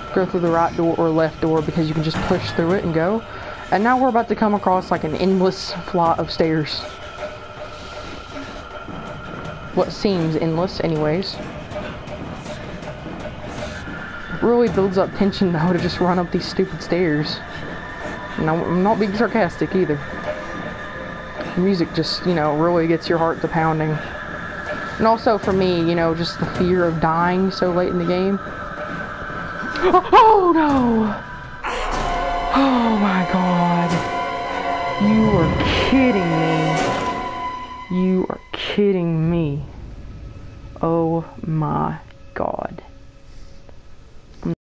go through the right door or left door because you can just push through it and go. And now we're about to come across like an endless flight of stairs. What seems endless anyways. It really builds up tension though to just run up these stupid stairs. And I'm not being sarcastic either. The music just, you know, really gets your heart to pounding. And also for me, you know, just the fear of dying so late in the game. Oh no! Oh my god. You are kidding me. You are kidding